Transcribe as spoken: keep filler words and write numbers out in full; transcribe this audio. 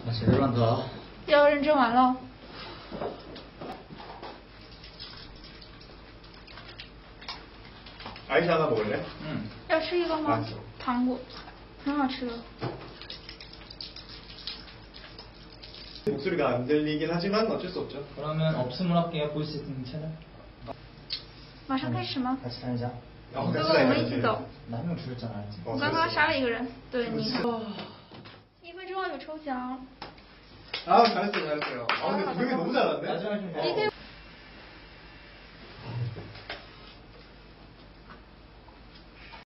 나 제대로 한다. 要认真玩喽。 아이스 하나 먹을래? 응. 要吃一个吗？ 맛있어. 糖果，很好吃的。 목소리가 안 들리긴 하지만 어쩔 수 없죠. 그러면 없음을 할게요. 볼 수 있는 채널. 马上开始吗？ 같이 다니자. 哦哥哥，我们一起走。 나 한 명 죽였잖아, 알지? 我刚刚杀了一个人。对，你看。一分钟有抽奖。 아 잘했어요 잘했어요. 아 근데 두 명이 너무 잘하는데? 마지막에 좀 一个。